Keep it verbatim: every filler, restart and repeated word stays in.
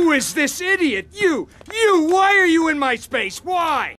Who is this idiot? You! You! Why are you in my space? Why?